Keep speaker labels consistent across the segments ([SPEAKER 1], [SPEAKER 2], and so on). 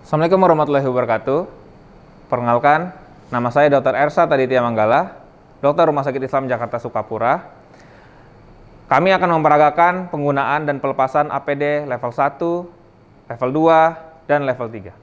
[SPEAKER 1] Assalamualaikum warahmatullahi wabarakatuh. Perkenalkan, nama saya Dr. Ersa Taditya Manggala, dokter Rumah Sakit Islam Jakarta Sukapura. Kami akan memperagakan penggunaan dan pelepasan APD level 1, level 2, dan level 3.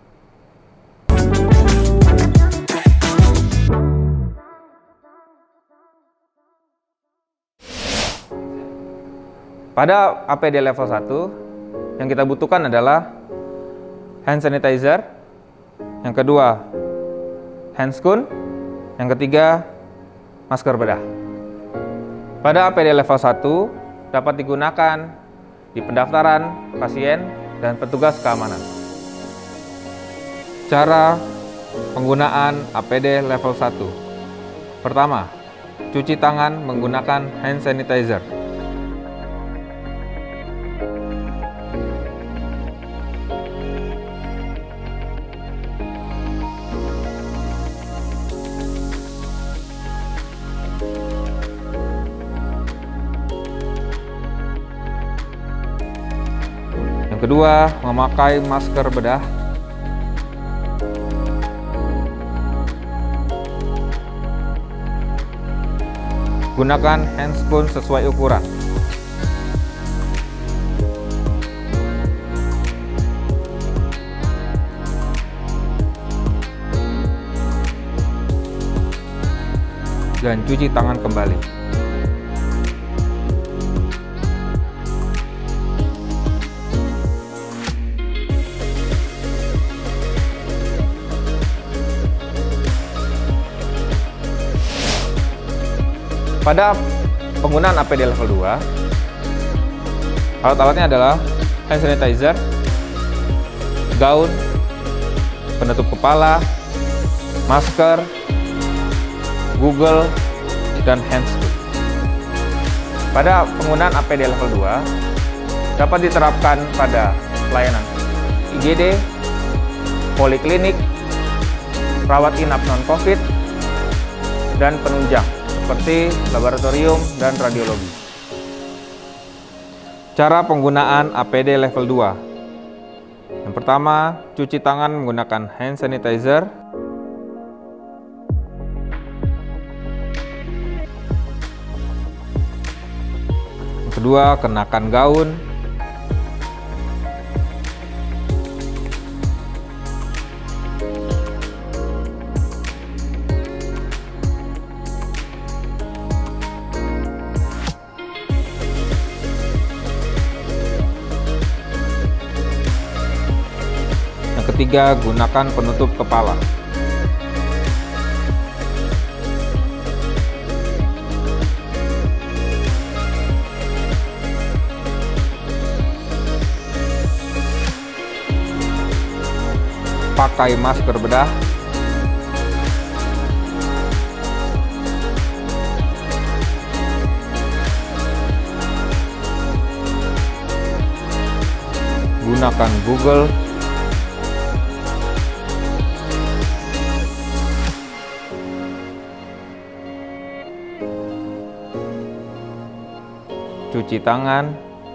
[SPEAKER 1] Pada APD level 1, yang kita butuhkan adalah hand sanitizer, yang kedua hand scoon, yang ketiga masker bedah. Pada APD level 1 dapat digunakan di pendaftaran pasien dan petugas keamanan. Cara penggunaan APD level 1. Pertama, cuci tangan menggunakan hand sanitizer. Yang kedua, memakai masker bedah. Gunakan hand scoon sesuai ukuran. Dan cuci tangan kembali. Pada penggunaan APD level 2, alat-alatnya adalah hand sanitizer, gaun, penutup kepala, masker, Google, dan hand scoon. Pada penggunaan APD level 2, dapat diterapkan pada pelayanan IGD, poliklinik, rawat inap non-COVID, dan penunjang seperti laboratorium dan radiologi. Cara penggunaan APD level 2. Yang pertama, cuci tangan menggunakan hand sanitizer. Yang kedua, kenakan gaun. Ketiga, gunakan penutup kepala. Pakai masker bedah. Gunakan Google. Cuci tangan.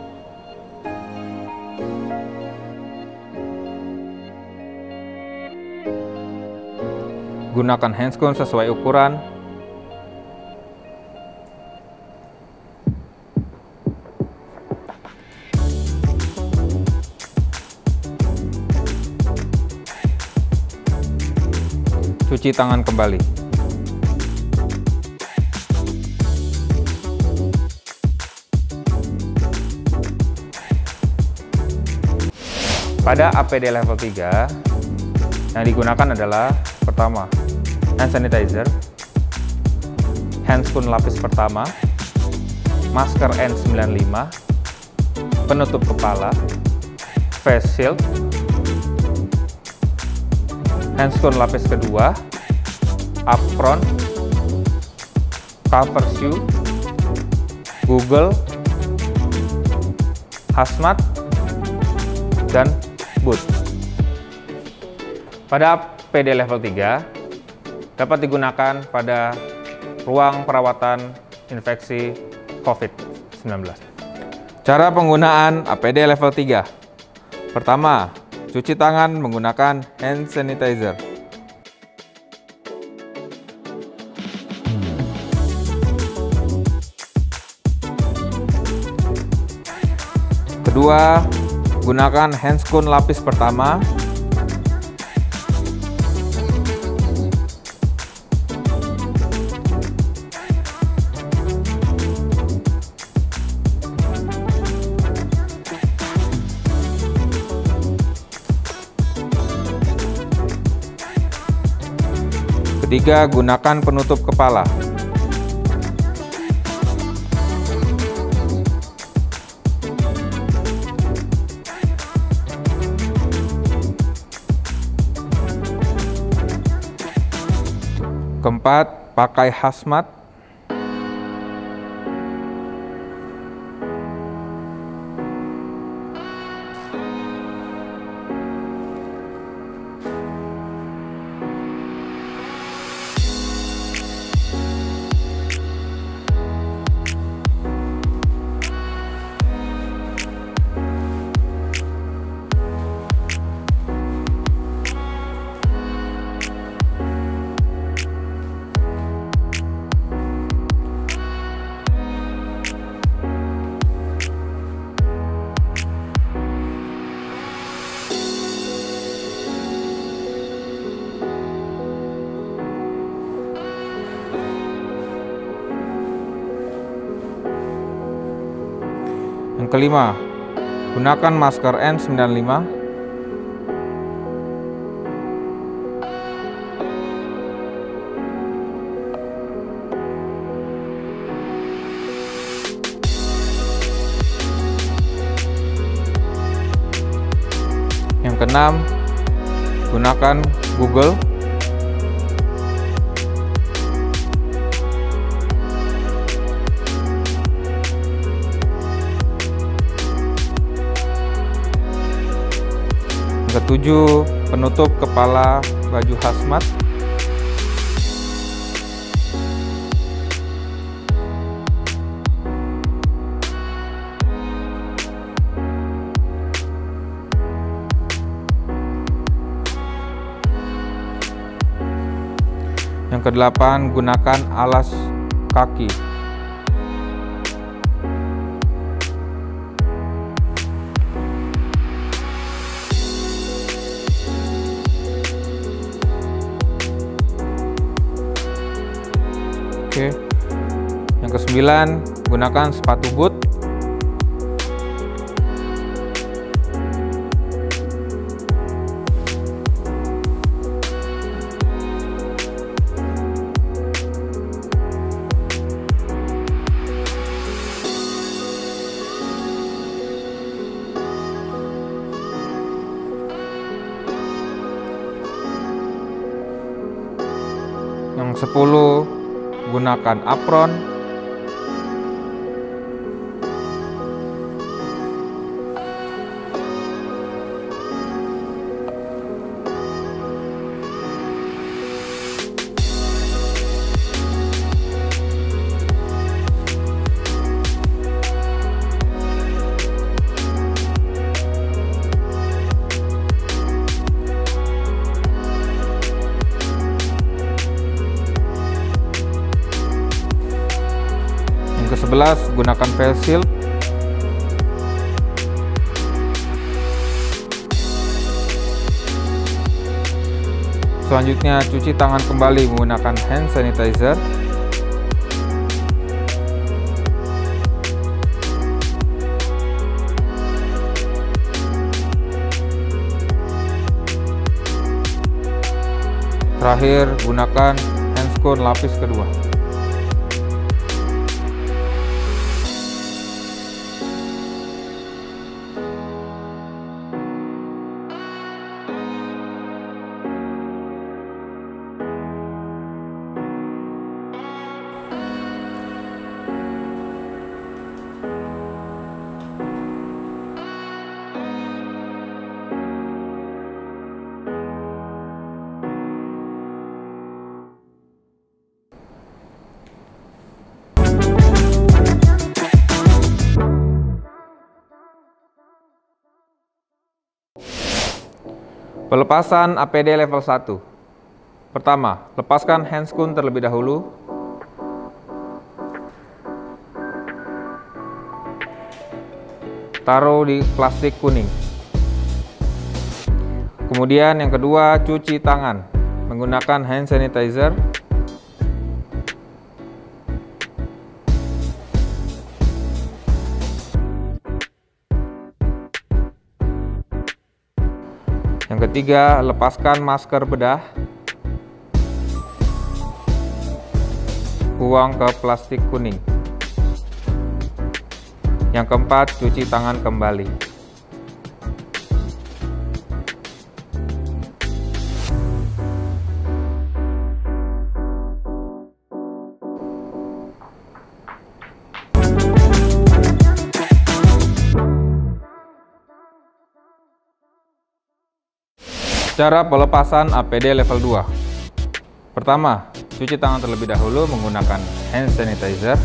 [SPEAKER 1] Gunakan hand scoon sesuai ukuran. Cuci tangan kembali. Pada APD level 3, yang digunakan adalah pertama, hand sanitizer, hand scoon lapis pertama, masker N95, penutup kepala, face shield, hand scoon lapis kedua, apron, cover shoe, Google, hazmat, dan boot. Pada APD level 3 dapat digunakan pada ruang perawatan infeksi COVID-19. Cara penggunaan APD level 3. Pertama, cuci tangan menggunakan hand sanitizer. Kedua, gunakan handscoon lapis pertama. Ketiga, gunakan penutup kepala. Keempat, pakai hazmat. Yang kelima, gunakan masker N95. Yang keenam, gunakan Google. Ketujuh, penutup kepala baju hazmat. Yang kedelapan, gunakan alas kaki. Oke. Yang kesembilan, gunakan sepatu boot. Yang 10, gunakan apron. Ke-11, gunakan face shield. Selanjutnya, cuci tangan kembali menggunakan hand sanitizer. Terakhir, gunakan handscoon lapis kedua. Pelepasan APD level 1. Pertama, lepaskan handscoon terlebih dahulu. Taruh di plastik kuning. Kemudian yang kedua, cuci tangan menggunakan hand sanitizer. Yang ketiga, lepaskan masker bedah. Buang ke plastik kuning. Yang keempat, cuci tangan kembali. Cara pelepasan APD level 2. Pertama, cuci tangan terlebih dahulu menggunakan hand sanitizer.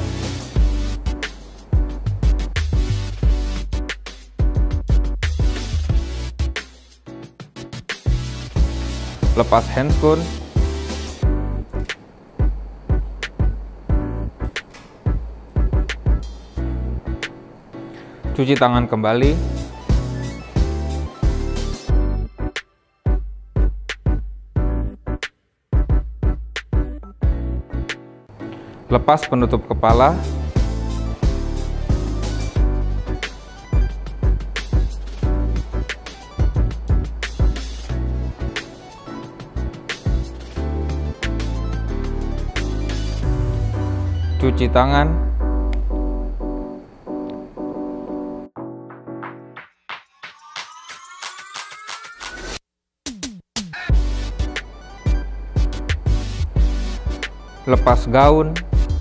[SPEAKER 1] Lepas handscoon. Cuci tangan kembali. Lepas penutup kepala. Cuci tangan. Lepas gaun.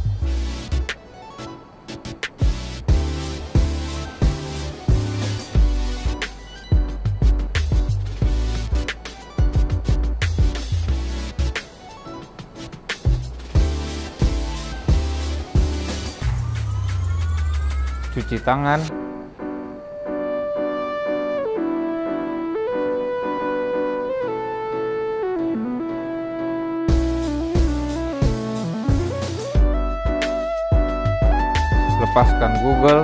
[SPEAKER 1] Cuci tangan. Lepaskan Google.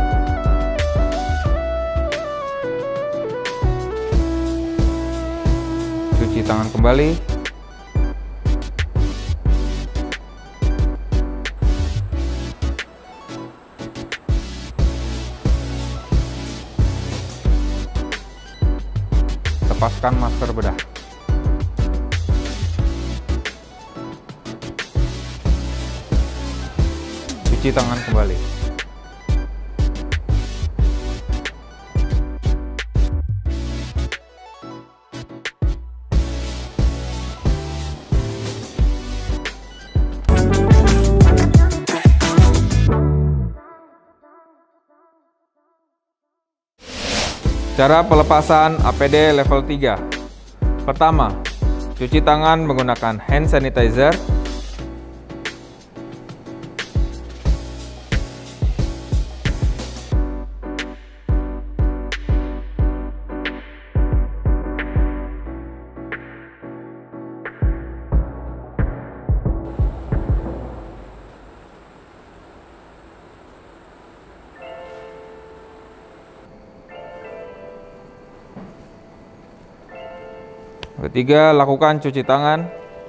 [SPEAKER 1] Cuci tangan kembali. Lepaskan masker bedah. Cuci tangan kembali. Cara pelepasan APD level 3. Pertama, cuci tangan menggunakan hand sanitizer. Ketiga, lakukan cuci tangan.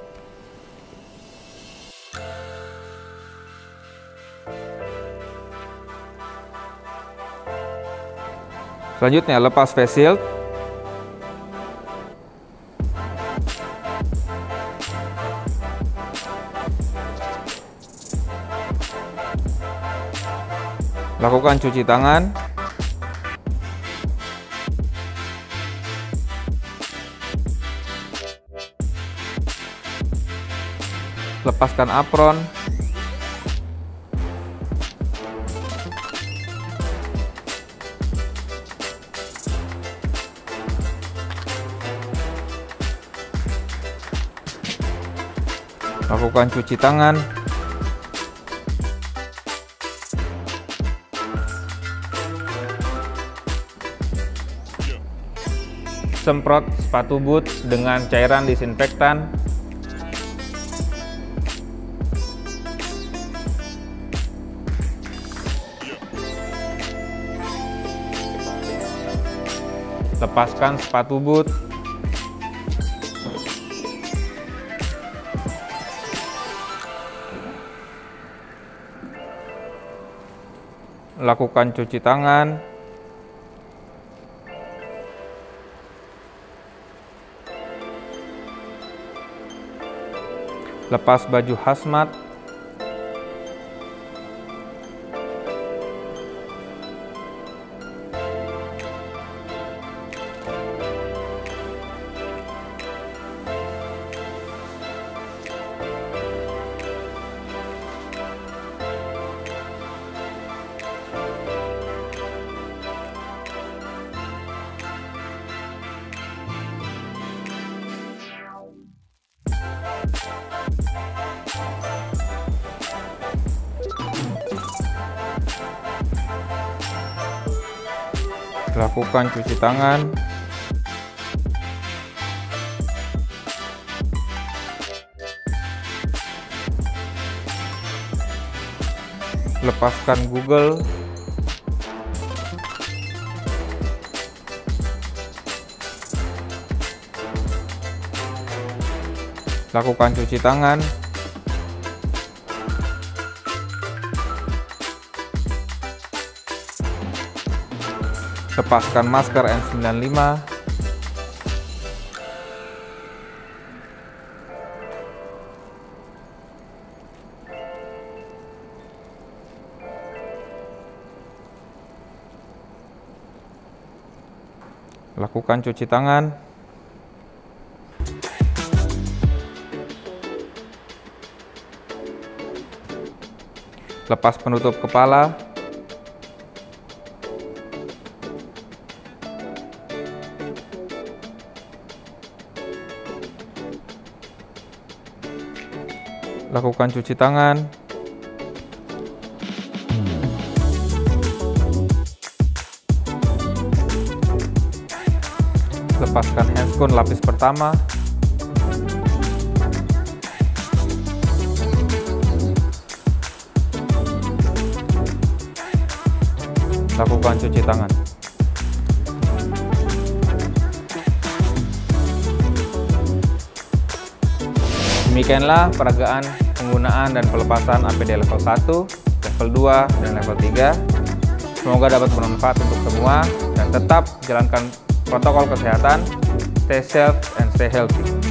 [SPEAKER 1] Selanjutnya, lepas face shield. Lakukan cuci tangan. Lepaskan apron. Lakukan cuci tangan. semprot sepatu boot dengan cairan disinfektan. Lepaskan sepatu boot. Lakukan cuci tangan. Lepas baju hazmat. Lakukan cuci tangan. Lepaskan Google. Lakukan cuci tangan. Lepaskan masker N95. Lakukan cuci tangan. Lepas penutup kepala. Lakukan cuci tangan. Lepaskan handscoon lapis pertama. Lakukan cuci tangan. Demikianlah peragaan penggunaan dan pelepasan APD level 1, level 2, dan level 3. Semoga dapat bermanfaat untuk semua dan tetap jalankan protokol kesehatan. Stay safe and stay healthy.